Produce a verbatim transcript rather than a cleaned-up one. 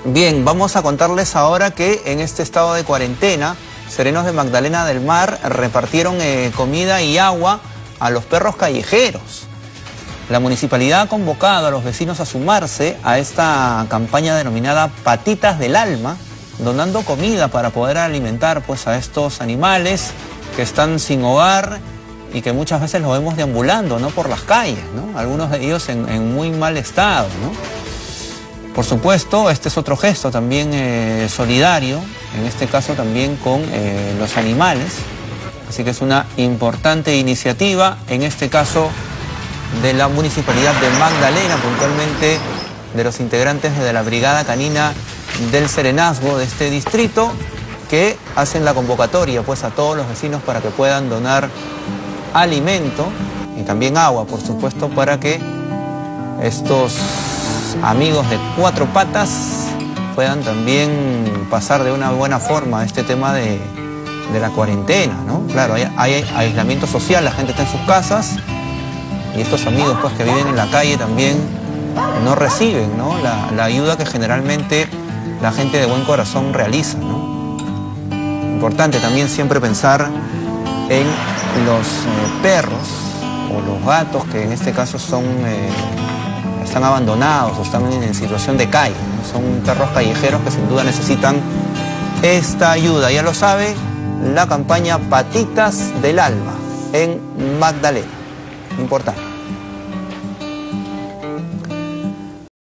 Bien, vamos a contarles ahora que en este estado de cuarentena, Serenos de Magdalena del Mar repartieron eh, comida y agua a los perros callejeros. La municipalidad ha convocado a los vecinos a sumarse a esta campaña denominada Patitas del Alma, donando comida para poder alimentar pues, a estos animales que están sin hogar y que muchas veces los vemos deambulando, ¿no?, por las calles, ¿no? Algunos de ellos en, en muy mal estado, ¿no? Por supuesto, este es otro gesto también eh, solidario, en este caso también con eh, los animales. Así que es una importante iniciativa, en este caso de la Municipalidad de Magdalena, puntualmente de los integrantes de la Brigada Canina del Serenazgo de este distrito, que hacen la convocatoria pues, a todos los vecinos para que puedan donar alimento y también agua, por supuesto, para que estos amigos de cuatro patas puedan también pasar de una buena forma este tema de, de la cuarentena, ¿no? Claro, hay, hay aislamiento social, la gente está en sus casas y estos amigos pues, que viven en la calle también no reciben, ¿no?, la, la ayuda que generalmente la gente de buen corazón realiza, ¿no? Importante también siempre pensar en los eh, perros o los gatos que en este caso son... Eh, están abandonados o están en situación de calle, ¿no? Son perros callejeros que sin duda necesitan esta ayuda. Ya lo sabe, la campaña Patitas del Alma en Magdalena. Importante.